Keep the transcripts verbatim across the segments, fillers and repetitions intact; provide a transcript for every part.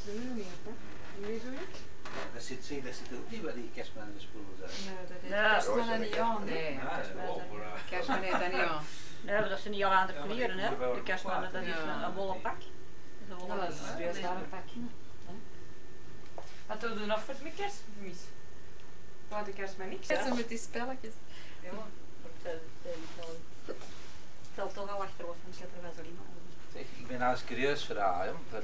ze nu niet op, hè? Wie zo ik? Dat zit, dat zit ook niet bij die kerstman in de spullen zijn. Nee, dat is Ja, kerstman er niet aan, nee. hè? Kerstman heeft dat niet aan. Nee, dat is niet al aan de kleren, hè? De kerstman, dat is een, een wollen pak. Dat is een wollen Dat is een speelzame pak. Wat doen we nog voor met kerstmis? Wat de kerstman niks? Zo met die spelletjes. Ja, het telt toch al achter was, want ik heb er wel zo iemand. Zeg, ik ben nou curieus voor haar, hè.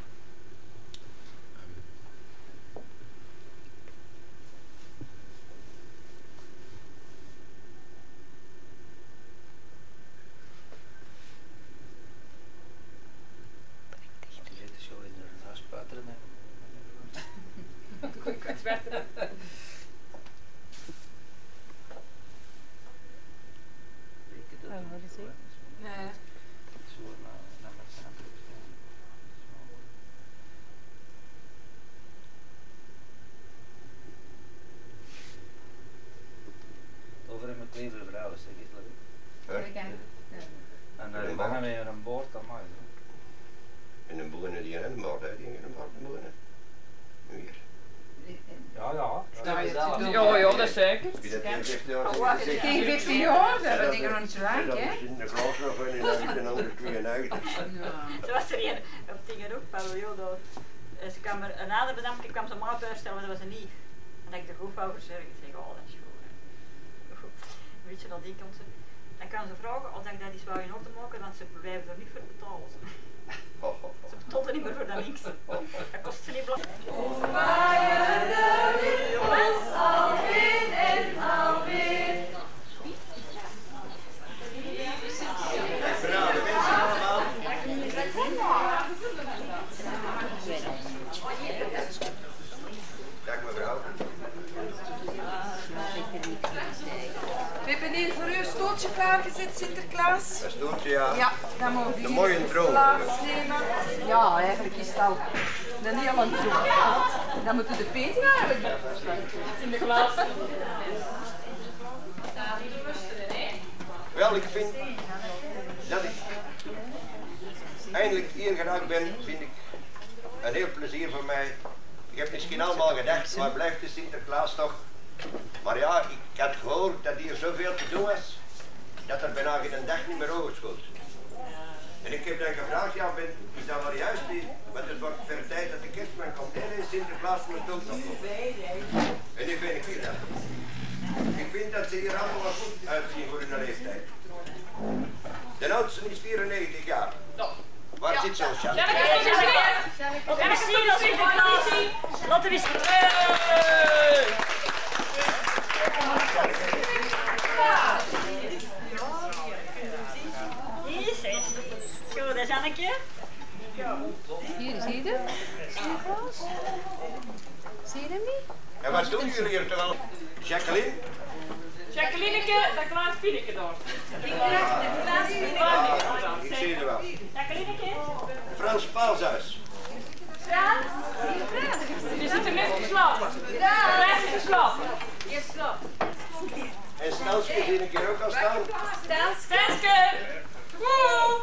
Nee. Over in mijn klevere vrouw, zeg je het Ja. En dan hangen we een boord aan mij. En dan beginnen die in een boord, hè? Die in een boord beginnen. Hier. Ja, ja. Ja, ja, dat is zeker. Wie dat in vijftien jaar Oh, zit, geen vijftien jaar, dat denk ik nog niet zo lang, hè? in de glas nog in en dan andere tweeënhalvtig. Er was er een op dingen ook, Paolo, dat ze kwam er een ander bedankt, ik kwam ze maar voorstellen, maar dat was er niet. En dat ik de groep over zeg, ik zeg, oh, dat is goed. Weet je dat die kant ze. Dan kan ze vragen of ik dat iets wou in orde maken, want ze blijven er niet voor betalen. Ze betalen niet meer voor dat niks. Dat kost ze niet belang. Dag mevrouw. We hebben hier voor u een stoeltje klaargezet, Sinterklaas. Dat stoelt ja. Ja, dan mogen we Een hier mooie troon. plaatsnemen. Ja, eigenlijk is het al een heel lang troon. Dan moet u de Peter eigenlijk in de klas. Wel, ik vind dat ik eindelijk hier geraakt ben, vind ik een heel plezier voor mij. Ik heb misschien allemaal gedacht, maar blijft de Sinterklaas toch? Maar ja, ik had gehoord dat hier zoveel te doen was, dat er bijna geen dag niet meer overschoot. En ik heb dan gevraagd, ja, ben, is dat wel juist niet? Want het wordt ver tijd dat de kerstman komt. Nee, nee, Sinterklaas moet ook nog komen. En nu ben ik hier dan. Ik vind dat ze hier allemaal wel goed uitzien voor hun leeftijd. De oudste is vierennegentig jaar. Waar zit zo'n Sjan? Laten we zien dat Sinterklaas. Laten we zien. Hier is het. Zo, dat is Anneke. Hier, zie je hem? Sinterklaas? Zie je hem niet? En wat doen jullie hier toch al? Jacqueline? Jacquelineke, dat Klaas Pieneke daar. Ik zie het wel. Jacquelineke. Frans Paalshuis. Je zit er net geslapen. Klaas is geslapen. Je slaapt. En Stelske zie ik hier ook al staan. Stenske! Woe!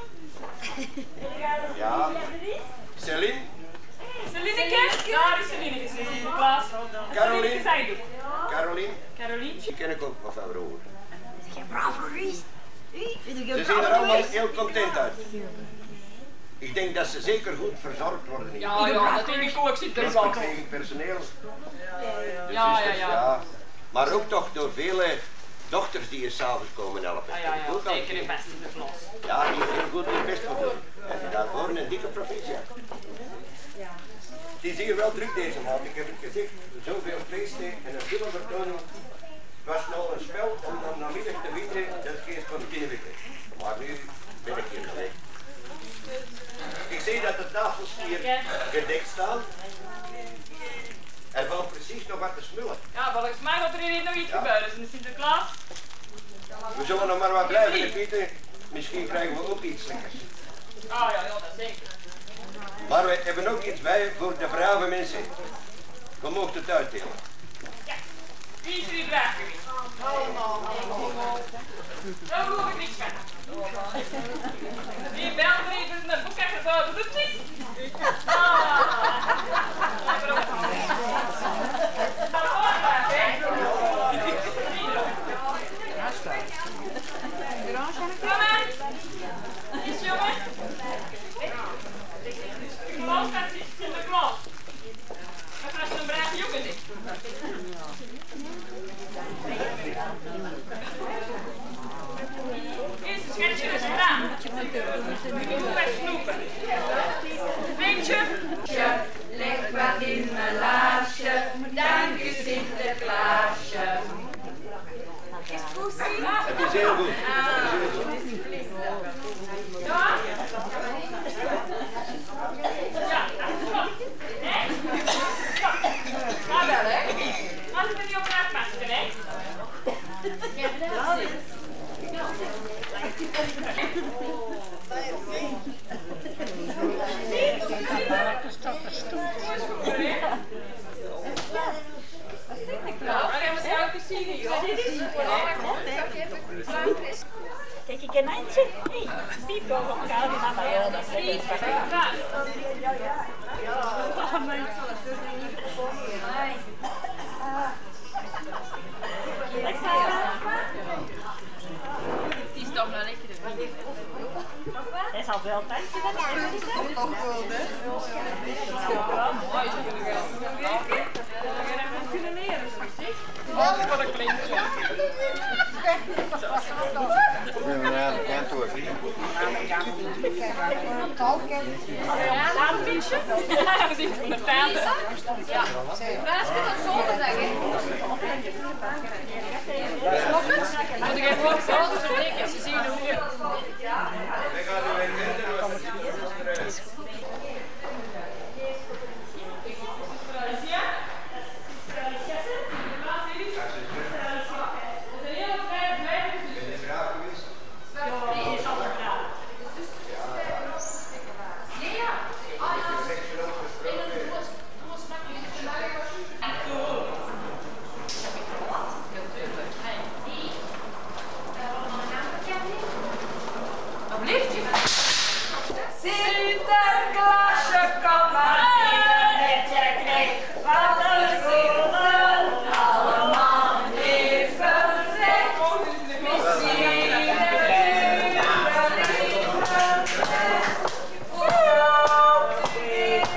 Ja. Celine. Celineke? Daar is Celineke. Klaas. Caroline. Zij doet. Caroline. Caroline. Die ken ik ook nog wel over. Bravo, Ries. Ze zien er allemaal heel content uit. Ik denk dat ze zeker goed verzorgd worden hier. Ja, ja, dat denk ik ook. Ik zit er Met wel. verpleging personeel. De Ja, ja, zusters, ja. Maar ook toch door vele dochters die je s'avonds komen helpen. Ja, ja, ja. Ook al- Zeker in best in de klas. Ja, die heel goed hun best voor doen. En daarvoor een dikke provincie. Het is hier wel druk deze maand. Ik heb het gezegd, zoveel feesten en een filmvertoning. Het was nou een spel om dan namiddag te winnen, dat is geen spontane. Maar nu ben ik hier geweest. Ik zie dat de tafels hier gedekt staan. Er valt precies nog wat te smullen. Ja, volgens mij gaat er hier nog iets gebeuren. Dus in Sinterklaas. We zullen nog maar wat blijven eten. Misschien krijgen we ook iets lekkers. Ah ja, ja, dat zeker. Maar we hebben ook iets bij voor de brave mensen. We mogen het uitdelen. Ja. Wie is er die braaf geweest? Daar hoef ik niks van. Die belt er even een boek achter buiten. Doet niet? Ah. niet. Ja. Die is toch nog lekker. Hij zal wel tijd zijn. Nog wel, hè? Ja, mooi. Ze kunnen wel. We kunnen leren, zeg. Oh, wat een kleintje. Ja, maar dat kan toch niet. Ja, een beetje. Ja, dat is van de pijl. Ja. Vraag je dat zo te zeggen? Moet ik even zo te verdikken, ze zien hoe je... Sinterklaasje, kom maar binnen met je knecht. Wat de zolen allemaal even zegt. Misschien een uur leven zegt. Voordat u weer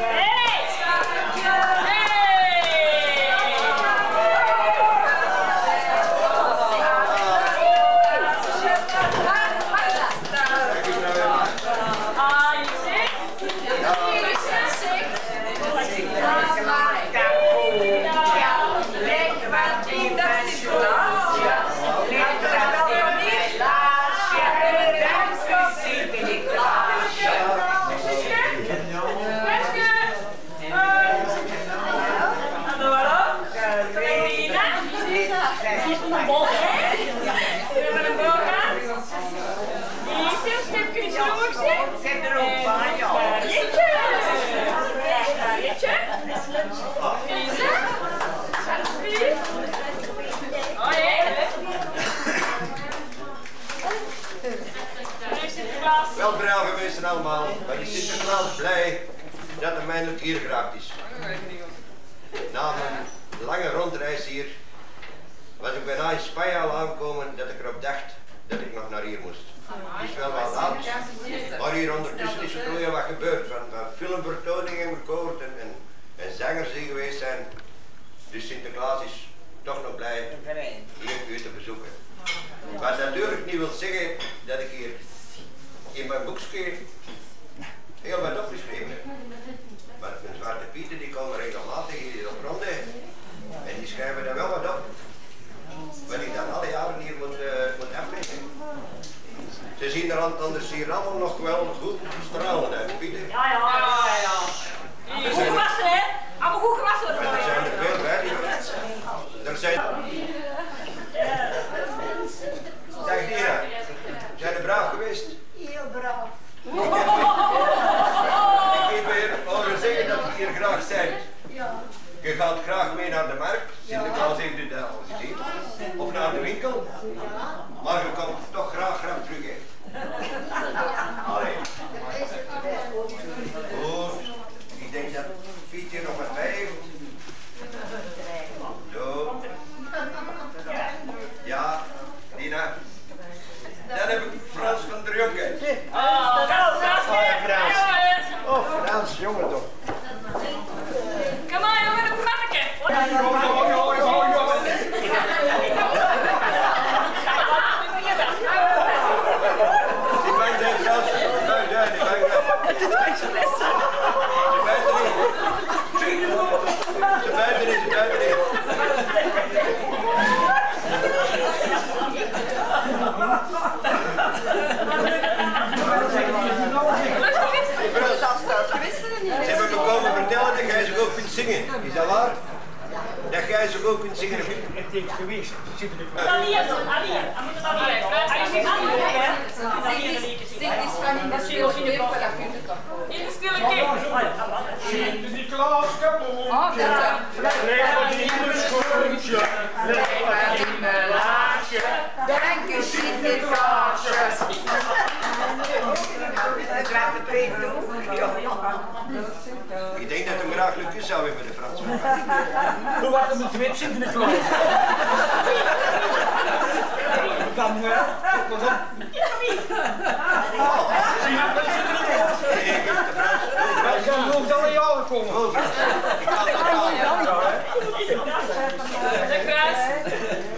Wel, brave mensen allemaal, maar ik zit Sinterklaas blij dat het eindelijk hier geraakt is. Na mijn lange rondreis hier was ik bijna in Spanje al aangekomen dat ik erop dacht dat ik nog naar hier moest. Het is wel wat laat, maar hier ondertussen is er weer wat gebeurd. Van, van filmvertoningen gehoord en, en, en zangers die geweest zijn. Dus Sinterklaas is toch nog blij hier u te bezoeken. Wat natuurlijk niet wil zeggen dat ik hier in mijn boekje heel wat opgeschreven heb. Want mijn zwarte pieten die komen regelmatig hier op ronde en die schrijven daar wel wat op. Wat ik dan alle jaren hier moet, uh, moet afleggen. Ze zien er anders hier allemaal nog wel goed stralen uit, Pieter. Ja, ja, ja, ja. Goed gewassen, hè? Allemaal goed gewassen. En er zijn er veel bij. Die... Er zijn... Dag Dira, zijn er braaf geweest? Heel braaf. Ik heb weer horen zeggen dat je hier graag bent. Ja. Je gaat graag mee naar de markt, Sinterklaas heeft u dat al gezien. Of naar de winkel. Maar je komt toch graag graag terug, hè. Allee. Goed. Ik denk dat Piet hier nog wat bij heeft. Zo. Ja, Dina. Dan heb ik Frans van der Jonge. Oh, Frans. Frans. Oh, Frans, jongen toch. Kom maar, jongen, een praatje. Die bank zijn zelfs. Buiten, ja, die bank. Ze buiten is. Ze buiten is, ze buiten is. Ze hebben me komen vertellen dat jij zo ook kunt zingen. Is dat waar? Dat jij zo ook kunt zingen. Het heeft geweest. Zit er niet Dan hier, dan hier. Dan moet het dan hier. Hij is niet aan hè? Dan hier een liedje zingen. Zeg eens van in de stille keer, wat dat kunt toch? In de stille keer. Sinterklaas kapot. Oh, dat is Leg wat in mijn schoentje. Leg wat in mijn laadje. Dank u, Sinterklaasje. Het laat de preek Ik denk dat hem graag een kus zou hebben met de Fransman. Hoe was het met twee Sinterklaas? Dan, eh, wat dan? Zie je dat Sinterklaas? Nee, ik heb de Frans. Wij zijn nog dan in jou gekomen. Oh, Frans. Ik kan het al. Zo, hè? Zeg Frans.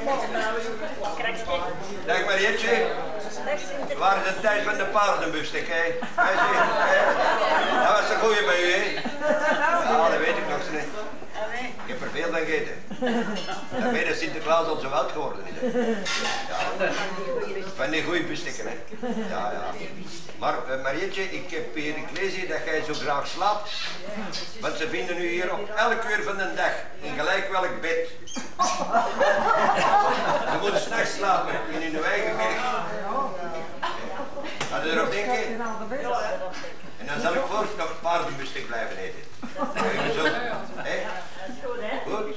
Dag Marietje. Waar is het tijd van de paardenbustek, hè? Hij zegt, hè? Dat was een goeie bij u, hè? Ja, dat weet ik nog zo niet. Ik heb er veel van gegeten. Daarmee dat Sinterklaas al zo oud geworden is. Ja. Van die goeie bestekken, hè? Ja, ja. Maar uh, Marietje, ik heb hier, ik lees hier dat jij zo graag slaapt. Want ze vinden u hier op elk uur van de dag, in gelijk welk bed. Je moet s'nachts slapen, in uw eigen berg. Ga je erop denken? En dan zal ik voorts nog paardenbestek blijven eten. Even zo. Hé? Goed?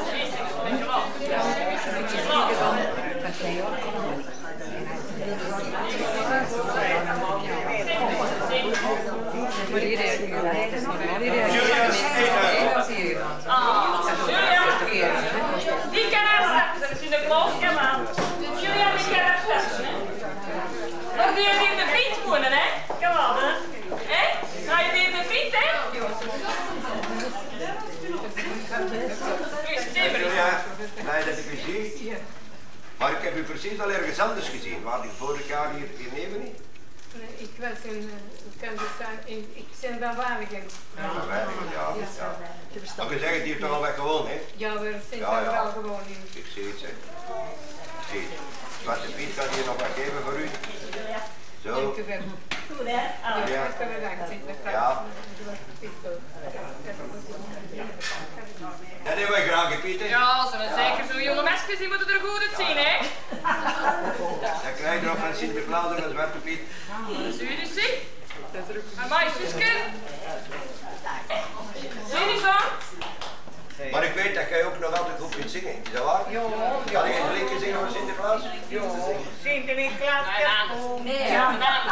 Julia, die kan aanstappen, dat is in de kloos, kom aan. Julia, die kan aanstappen, hè. Nog die in de fiets wonen, hè? Kom aan, hè. Hé? Ga je die in de fiets, hè? Ja, blij dat ik u zie. Maar ik heb u precies al ergens anders gezien. Waar ik vorig jaar hier, hier neven niet? Nee, ik was in, uh, in, ik ben van Waregem. Ja, van Waregem, ja. ja. Maar je zegt het hier toch al wat gewoon, hè? Ja, we zijn Ja, er ja. wel gewoon in. Ik zie het, hè. Ik zie het. Zwarte Piet kan hier nog wat geven voor u. Zo. Dank u wel. Goed, hè? Ah. Ja. Hartelijk bedankt, Sinterklaas. Ja. Dat hebben wij graag, Pieter. Ja, ze zijn zeker zo'n jonge mesjes, die moeten er goed uitzien, hè? Dan krijg je nog van Sinterklaas en van Zwarte Piet. Zie je dus, zie? Amai, Suske. Zie je die zo? Maar ik weet dat jij ook nog altijd goed kunt zingen. Is dat waar? Ja. Kan je een liedje zingen voor Sinterklaas? Ja. Sinterklaas. Nee, Ja,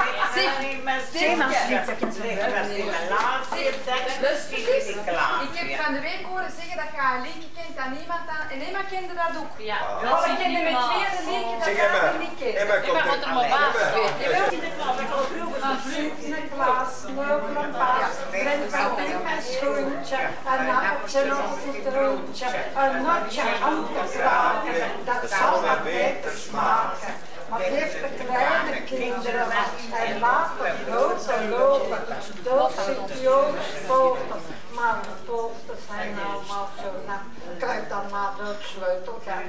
ik heb van de week horen zeggen dat je een liedje kent dat niemand aan... En Emma kende dat ook. Ja. Maar ik kende met twee een liedje dat Zeg jij Emma. nog niet kent. Emma komt komt er maar Emma. baas. Sinterklaas, mogen paas, brengt van een schoentje, een appeltje of een citroentje, een notje aan te kraken, dat zal wat beter smaken. Maar geef de kleine kinderen wat en laat het lopen lopen, dood zit Joost poten, maar de poten zijn allemaal zo lang. Kijk dan maar door het sleutelgat.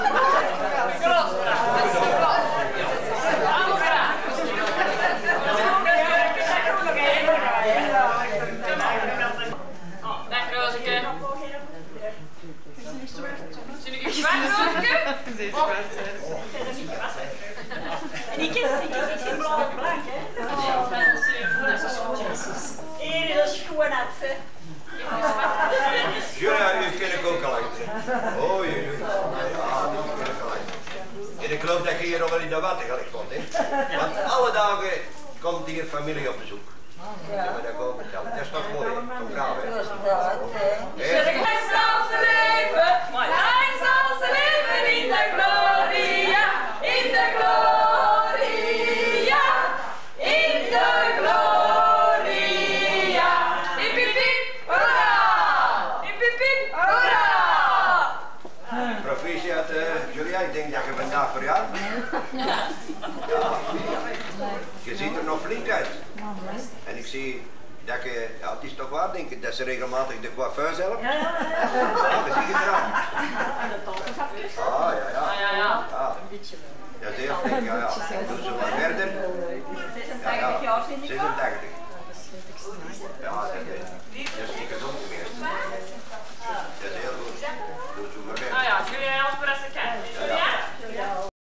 Dag Rozeke. Zie ik je zwart, Rozeke? En die kind, die kind, die zit blauw en blank, hè? Hier is een schoen uit, hè? Julia, u ken ik ook al achter. Oh, jee. Ja, die ken ik al achter. En ik geloof dat je hier nog wel in de watten gelijk komt, hè? Want alle dagen komt hier familie op bezoek. Ja, maar dat kan ik vertellen. Dat is toch mooi, hè? Toch braaf, hè? Hij zal ze leven, maar hij zal ze leven in de gloria, in de gloria, in de gloria. Hip hip hip, hoera! Hip hip hip, hoera! Proficiat, uh, Julia, ik denk dat je vandaag verjaard bent. Ja. Je ziet er nog flink uit. En ik zie dat je, ja, het is toch waar, denk ik, dat ze regelmatig de coiffeur zelf. Ja, dat zie je eraan. Ah, ja, ja. Ja, ja. Ja. Dat is heel flink, ja, ja. Doe ze wat verder. Ja, ja. zesentachtig. Ja, dat is, dat is niet gezond.